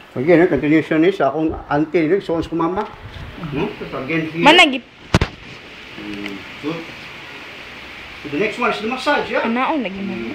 Again, continuation is akong auntie, so ko mama. No? So again here. Managip. Good. So the next one is the massage, yeah? Anaon lagi mo.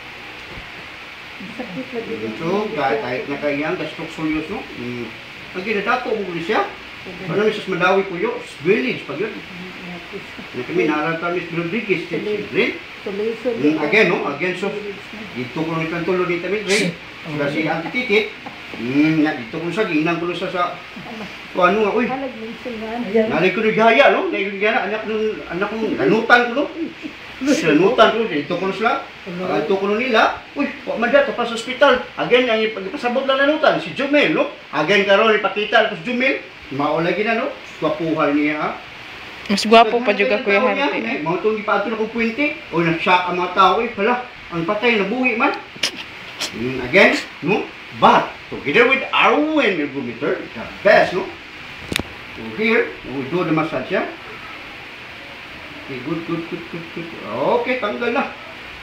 Sakit lagi. So, kahit na kayang gastok solyos, no? Again, nadato mo siya. Ano misas madawi po yun? Village, pag yun. Kami naalala Miss Rodriguez, again, no? Again, so, dito ko nung itang tulo dito, Miss Ray. Kasi ang tititit, dito ko sa ginang ko sa, ano nga, uy. Nalay ko na gaya, no? Anak kong lanutan ko, no? Lanutan ko, dito ko sila. Dito ko nila, uy, wak man dito, pa sa hospital. Again, ang ipagpasabot lang lanutan, si Jumel, no? Again, karon ipakita ko si Jumel. Maulagi na, no? Swapuhan niya, ha? Mas gwapo pa juga Kuya Hante. Mga itong ipato na kong puwente. O, nag-shock ang mga tao. Hala, ang patay, nabuhi man. Again, no? But, together with Arwen ergometer, the best, no? So here, we do the massage, yeah? Okay, good. Okay, tanggal na.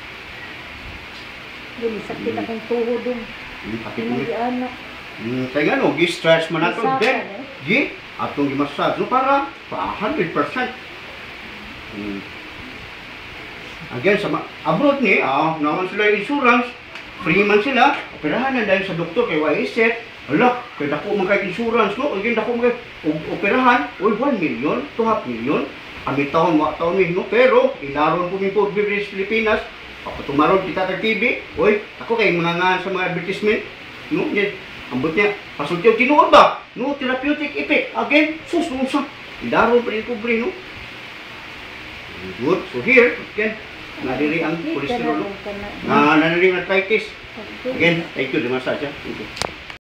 Sakit akong tuhod dun. Sakit mo. Anak. Kaya nga, no? Gi-stretch mo na ito. Then, atong i-massage, no? Para 100%. Again, sa abroad ni, naman sila yung insurance, free man sila, operahan na dahil sa doktor kay YSF, ala, kaya dako man kay insurance, no? Again, dako man kay operahan, 1 million, 2.5 million, ami taon, mga taon no? Pero, inaron po yung Pilipinas, Pilipinas, tumaron kita sa TV, ako kay mga nga sa mga advertisement, no? Yan, ambot niya, pasultiyo, tinuod ba? No, therapeutic effect. Again, susunod Idaro pa rin kubre, no? Good. So here, again, nariri ang cholesterol. Nariri ang arthritis. Again, thank you, the massage. Thank you.